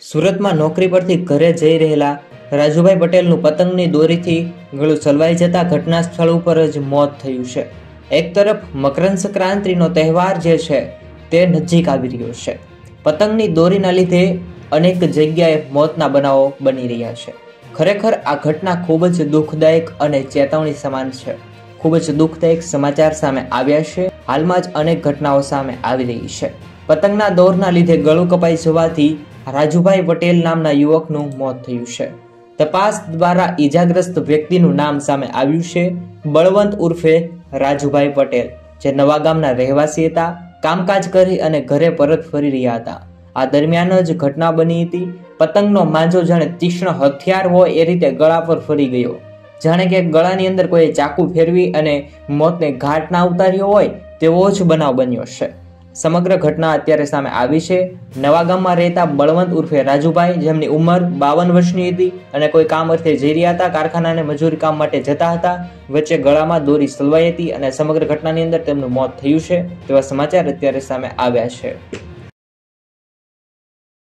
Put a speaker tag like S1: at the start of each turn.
S1: સુરતમાં નોકરી પરથી ઘરે જઈ રહેલા રાજુભાઈ પટેલનું પતંગની દોરીથી ગળું છલવાઈ જતા ઘટના સ્થળ ઉપર જ મોત થયું છે। એક તરફ મકર સંક્રાંતિનો તહેવાર જે છે તે નજીક આવી રહ્યો છે। પતંગની દોરીના લીધે અનેક જગ્યાએ મોતના બનાવો બની રહ્યા છે। ખરેખર આ ઘટના ખૂબ જ દુઃખદાયક અને ચેતવણી સમાન છે। ખૂબ જ દુઃખદાયક સમાચાર સામે આવ્યા છે। હાલમાં જ અનેક ઘટનાઓ સામે આવી રહી છે। પતંગના દોરના લીધે ગળું કપાઈ જવાથી રાજુભાઈ પટેલ નામના યુવકનું મોત થયું છે। તપાસ દ્વારા ઈજાગ્રસ્ત વ્યક્તિનું નામ સામે આવ્યું છે। બળવંત ઉર્ફે રાજુભાઈ પટેલ, જે નવા ગામના રહેવાસી હતા, કામકાજ કરી અને ઘરે પરત ફરી રહ્યા હતા। આ દરમિયાન જ ઘટના બની હતી। પતંગનો માંજો જાણે તીક્ષ્ણ હથિયાર હોય એ રીતે ગળા પર ફરી ગયો, જાણે કે ગળાની અંદર કોઈ ચાકુ ફેરવી અને મોતને ઘાટ ના ઉતાર્યો હોય તેવો જ બનાવ બન્યો છે। સમગ્ર ઘટના અત્યારે સામે આવી છે। નવા ગામમાં રહેતા બળવંત ઉર્ફે રાજુભાઈ, જેમની ઉંમર 52 વર્ષની હતી અને કોઈ કામ અર્થે જઈ રહ્યા હતા, કારખાનાને મજૂરી કામ માટે જતા હતા, વચ્ચે ગળામાં દોરી સલવાઈ હતી અને સમગ્ર ઘટનાની અંદર તેમનું મોત થયું છે તેવા સમાચાર અત્યારે સામે આવ્યા છે।